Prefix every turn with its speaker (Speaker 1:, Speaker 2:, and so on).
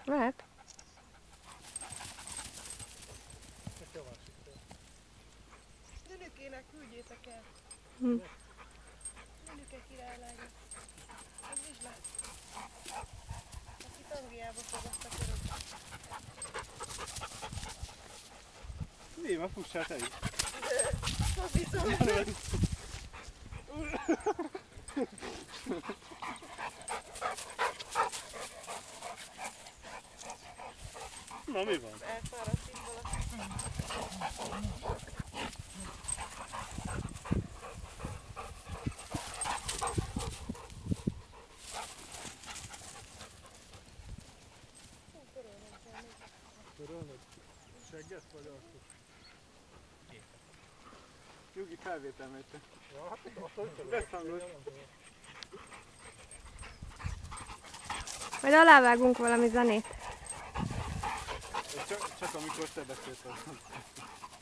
Speaker 1: Lehet.
Speaker 2: Nőnökének küldjétek el. Nőnöke királylányra. Ez Vizsla. Akit Angliába fogadtak örökbe.
Speaker 3: Mi van, fussál te is?
Speaker 2: Bizony.
Speaker 3: Na mi van?
Speaker 2: Elfáradt itt valaki.
Speaker 3: Törölnöd? Segget vagy alkot? Nyugi felvétel megy te. Ja, hát azt beszangolsz.
Speaker 1: Majd alávágunk valami zenét.
Speaker 3: Csak amikor te beszéltél.